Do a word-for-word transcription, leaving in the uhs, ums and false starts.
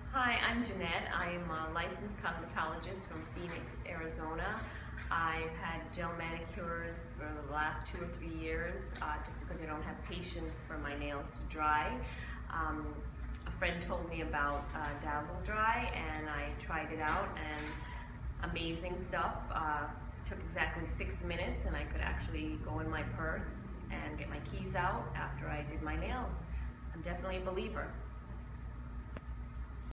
Hi, I'm Jeanette. I am a licensed cosmetologist from Phoenix, Arizona. I've had gel manicures for the last two or three years uh, just because I don't have patience for my nails to dry. Um, a friend told me about uh, Dazzle Dry and I tried it out, and amazing stuff. Uh, took exactly six minutes and I could actually go in my purse and get my keys out after I did my nails. I'm definitely a believer.